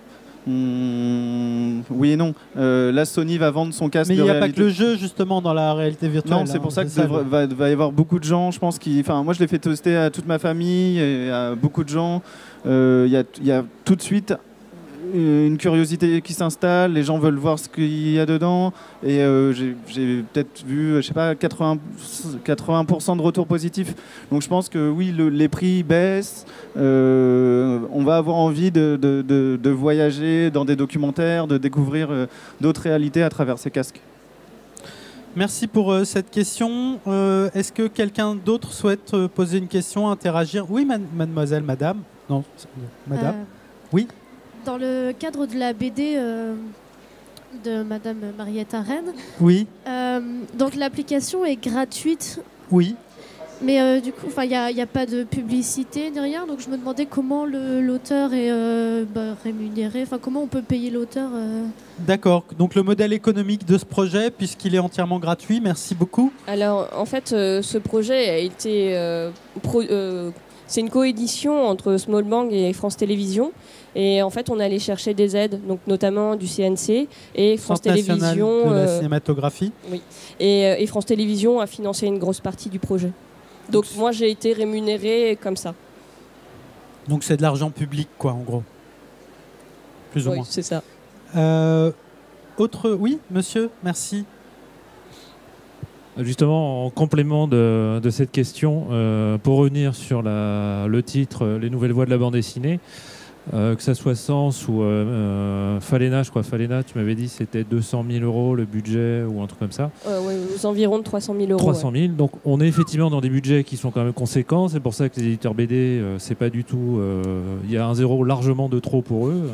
Mmh, oui et non. Euh, là, Sony va vendre son casque. Mais il n'y a réalité... pas que le jeu justement dans la réalité virtuelle. Non, c'est hein, pour ça qu'il ça, va, va, va y avoir beaucoup de gens, je pense. Qui... Enfin, moi, je l'ai fait tester à toute ma famille et à beaucoup de gens. Il euh, y, y a tout de suite une curiosité qui s'installe. Les gens veulent voir ce qu'il y a dedans. Et euh, j'ai peut-être vu, je sais pas, quatre-vingts pour cent de retours positifs. Donc, je pense que oui, le, les prix baissent. Euh, on va avoir envie de, de, de, de voyager dans des documentaires, de découvrir euh, d'autres réalités à travers ces casques. Merci pour euh, cette question. Euh, Est-ce que quelqu'un d'autre souhaite euh, poser une question, interagir? Oui, man mademoiselle, madame. Non, madame. Euh, oui. Dans le cadre de la B D euh, de madame Marietta Rennes, oui. Euh, donc l'application est gratuite. Oui. Mais euh, du coup, il n'y a, a pas de publicité ni rien, donc je me demandais comment l'auteur est euh, bah, rémunéré, enfin comment on peut payer l'auteur. Euh... D'accord, donc le modèle économique de ce projet, puisqu'il est entièrement gratuit, merci beaucoup. Alors en fait, euh, ce projet a été... Euh, pro, euh, c'est une coédition entre Small Bang et France Télévisions. Et en fait, on allait chercher des aides, donc notamment du C N C et France Centre Télévisions. De la euh, cinématographie. Oui. Et, et France Télévisions a financé une grosse partie du projet. Donc moi, j'ai été rémunérée comme ça. Donc c'est de l'argent public, quoi, en gros. Plus ou oui, moins. c'est ça. Euh, autre, oui, monsieur, merci. Justement, en complément de, de cette question, euh, pour revenir sur la, le titre, les nouvelles voies de la bande dessinée, euh, que ça soit Sens ou euh, euh, Falena, je crois, Falena, tu m'avais dit c'était deux cent mille euros le budget ou un truc comme ça. Euh, oui, aux environs de trois cent mille euros. trois cent mille, ouais. Donc on est effectivement dans des budgets qui sont quand même conséquents. C'est pour ça que les éditeurs B D, euh, c'est pas du tout. Il euh, y a un zéro largement de trop pour eux.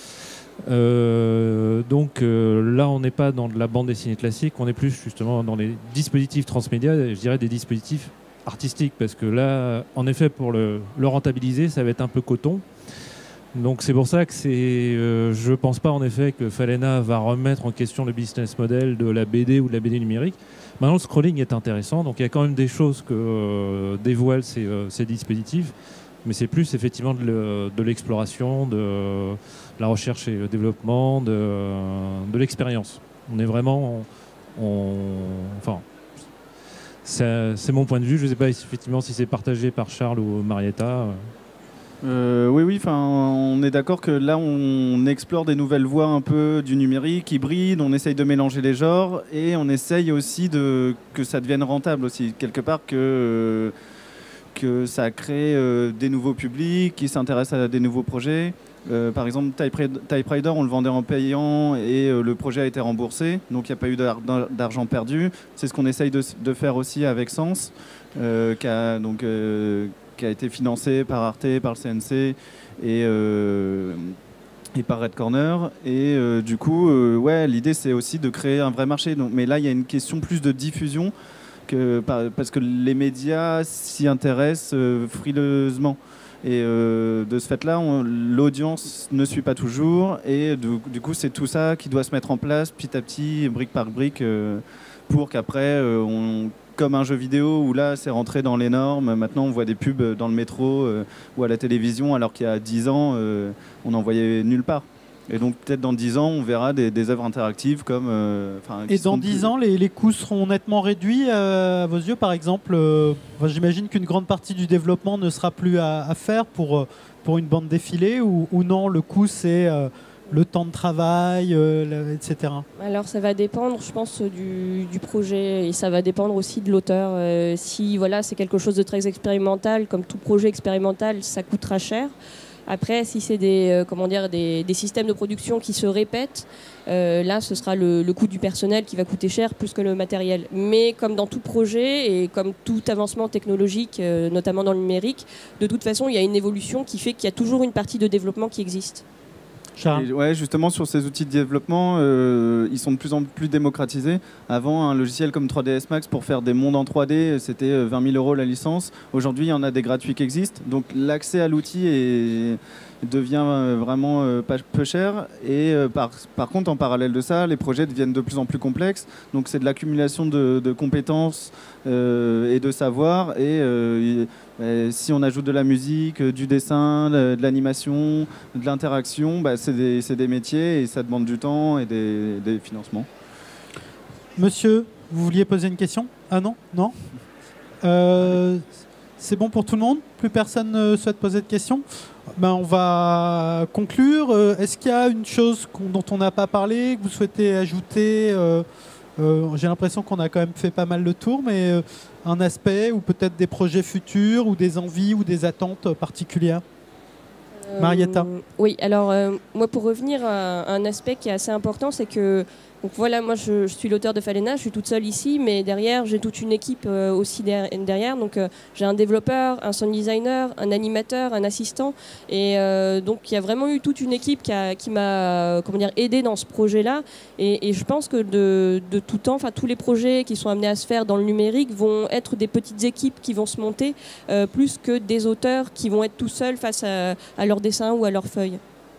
Euh, donc euh, là, on n'est pas dans de la bande dessinée classique, on est plus justement dans les dispositifs transmédia, je dirais des dispositifs artistiques, parce que là, en effet, pour le, le rentabiliser, ça va être un peu coton. Donc c'est pour ça que c'est, euh, je pense pas en effet que Falena va remettre en question le business model de la B D ou de la B D numérique. Maintenant, le scrolling est intéressant, donc il y a quand même des choses que euh, dévoilent ces, euh, ces dispositifs, mais c'est plus effectivement de l'exploration, de, de la recherche et le développement, de, de l'expérience. On est vraiment, on, on, enfin, c'est mon point de vue. Je ne sais pas effectivement si c'est partagé par Charles ou Marietta. Euh, oui, oui, on est d'accord que là, on explore des nouvelles voies un peu du numérique, hybride, on essaye de mélanger les genres et on essaye aussi de, que ça devienne rentable aussi, quelque part que, euh, que ça crée euh, des nouveaux publics qui s'intéressent à des nouveaux projets. Euh, par exemple, Typewriter, on le vendait en payant et euh, le projet a été remboursé, donc il n'y a pas eu d'argent perdu. C'est ce qu'on essaye de, de faire aussi avec Sens, euh, qui a donc... Euh, qui a été financé par Arte, par le C N C et, euh, et par Red Corner. Et euh, du coup, euh, ouais, l'idée c'est aussi de créer un vrai marché. Donc, mais là, il y a une question plus de diffusion, que, parce que les médias s'y intéressent euh, frileusement. Et euh, de ce fait-là, l'audience ne suit pas toujours. Et du, du coup, c'est tout ça qui doit se mettre en place petit à petit, brique par brique, euh, pour qu'après, euh, on... comme un jeu vidéo où là c'est rentré dans les normes, maintenant on voit des pubs dans le métro euh, ou à la télévision alors qu'il y a dix ans euh, on n'en voyait nulle part. Et donc peut-être dans dix ans on verra des, des œuvres interactives comme... Euh, Et dans dix plus... ans les, les coûts seront nettement réduits euh, à vos yeux par exemple euh, enfin, j'imagine qu'une grande partie du développement ne sera plus à, à faire pour, pour une bande défilée ou, ou non, le coût c'est... Euh, le temps de travail, euh, et cetera. Alors ça va dépendre, je pense, du, du projet et ça va dépendre aussi de l'auteur. Euh, si voilà, c'est quelque chose de très expérimental, comme tout projet expérimental, ça coûtera cher. Après, si c'est des, euh, comment dire, des, des systèmes de production qui se répètent, euh, là, ce sera le, le coût du personnel qui va coûter cher plus que le matériel. Mais comme dans tout projet et comme tout avancement technologique, euh, notamment dans le numérique, de toute façon, il y a une évolution qui fait qu'il y a toujours une partie de développement qui existe. Et ouais, justement, sur ces outils de développement, euh, ils sont de plus en plus démocratisés. Avant, un logiciel comme trois D S Max pour faire des mondes en trois D, c'était vingt mille euros la licence. Aujourd'hui, il y en a des gratuits qui existent. Donc l'accès à l'outil est... devient vraiment pas peu cher. Et par, par contre, en parallèle de ça, les projets deviennent de plus en plus complexes. Donc c'est de l'accumulation de, de compétences euh, et de savoir. Et, euh, et si on ajoute de la musique, du dessin, de, de l'animation, de l'interaction, bah, c'est des, c'est des métiers et ça demande du temps et des, des financements. Monsieur, vous vouliez poser une question? Ah non? Non euh, C'est bon pour tout le monde? Plus personne ne souhaite poser de questions? Ben, on va conclure. Euh, Est-ce qu'il y a une chose qu'on- dont on n'a pas parlé, que vous souhaitez ajouter? euh, euh, J'ai l'impression qu'on a quand même fait pas mal le tour, mais euh, un aspect ou peut-être des projets futurs ou des envies ou des attentes particulières? Euh, Marietta. Oui, alors euh, moi pour revenir à un aspect qui est assez important, c'est que donc voilà, moi je, je suis l'auteur de Falena, je suis toute seule ici, mais derrière j'ai toute une équipe euh, aussi der- derrière. Donc euh, j'ai un développeur, un sound designer, un animateur, un assistant, et euh, donc il y a vraiment eu toute une équipe qui, a- qui m'a euh, comment dire aidé dans ce projet-là. Et, et je pense que de, de tout temps, enfin tous les projets qui sont amenés à se faire dans le numérique vont être des petites équipes qui vont se monter, euh, plus que des auteurs qui vont être tout seuls face à, à leurs dessins ou à leurs feuilles.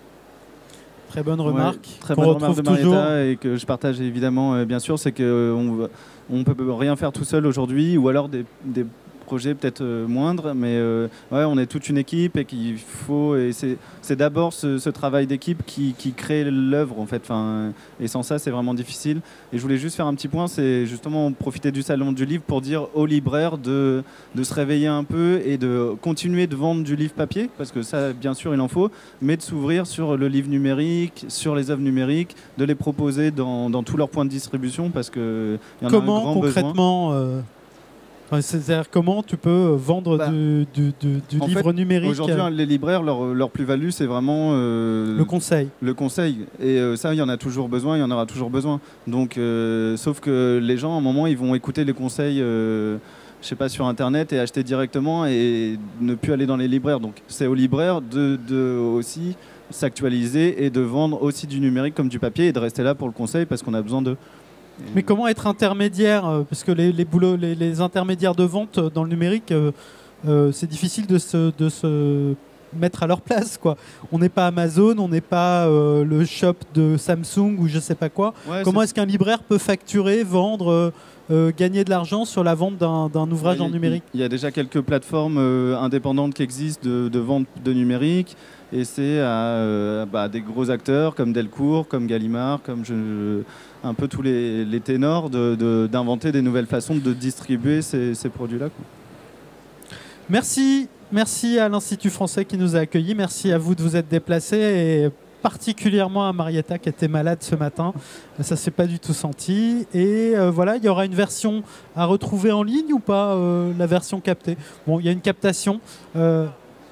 Très bonne remarque. Ouais, très qu'on bonne remarque retrouve de Marietta toujours. et que je partage évidemment, euh, bien sûr, c'est qu'on on peut rien faire tout seul aujourd'hui, ou alors des, des projets peut-être euh, moindres, mais euh, ouais, on est toute une équipe et qu'il faut, et c'est c'est d'abord ce, ce travail d'équipe qui, qui crée l'œuvre en fait. Enfin, et sans ça, c'est vraiment difficile. Et je voulais juste faire un petit point, c'est justement profiter du salon du livre pour dire aux libraires de, de se réveiller un peu et de continuer de vendre du livre papier, parce que ça, bien sûr, il en faut, mais de s'ouvrir sur le livre numérique, sur les œuvres numériques, de les proposer dans, dans tous leurs points de distribution, parce qu'il y en a un Comment grand besoin. concrètement euh, enfin, c'est-à-dire comment tu peux vendre Bah, du, du- du- du En livre fait, numérique? Aujourd'hui, euh, hein, les libraires, leur, leur plus-value, c'est vraiment euh, le conseil. le conseil. Et euh, ça, il y en a toujours besoin, il y en aura toujours besoin. Donc, euh, sauf que les gens, à un moment, ils vont écouter les conseils, euh, je sais pas, sur Internet et acheter directement et ne plus aller dans les libraires. Donc, c'est aux libraires de, de aussi s'actualiser et de vendre aussi du numérique comme du papier et de rester là pour le conseil parce qu'on a besoin d'eux. Et- Mais comment être intermédiaire euh, Parce que les, les, boulots, les, les intermédiaires de vente euh, dans le numérique, euh, euh, c'est difficile de se, de se mettre à leur place, quoi. On n'est pas Amazon, on n'est pas euh, le shop de Samsung ou je sais pas quoi. Ouais, Comment c'est- est-ce qu'un libraire peut facturer, vendre, euh, euh, gagner de l'argent sur la vente d'un d'un ouvrage Ouais, en il- numérique? Il y a déjà quelques plateformes euh, indépendantes qui existent de, de vente de numérique. Et c'est à euh, bah, des gros acteurs comme Delcourt, comme Gallimard, comme je, un peu tous les, les ténors de- de- d'inventer des nouvelles façons de distribuer ces, ces produits-là, quoi. Merci, merci à l'Institut français qui nous a accueillis. Merci à vous de vous être déplacés et particulièrement à Marietta qui était malade ce matin. Ça s'est pas du tout senti. Et euh, voilà, il y aura une version à retrouver en ligne ou pas, euh, la version captée? Bon, il y a une captation. Euh,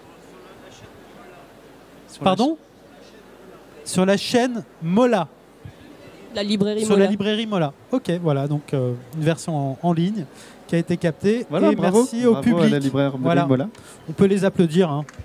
Sur la pardon? Sur la chaîne Mola. La librairie Sur Mola. la librairie Mola. Ok, voilà, donc euh, une version en, en ligne qui a été captée. Voilà, et bravo. merci au Bravo à public. la libraire Voilà. Mola. On peut les applaudir, hein.